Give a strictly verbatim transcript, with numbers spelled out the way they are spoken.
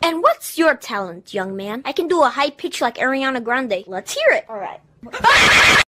And what's your talent, young man? I can do a high pitch like Ariana Grande. Let's hear it. All right.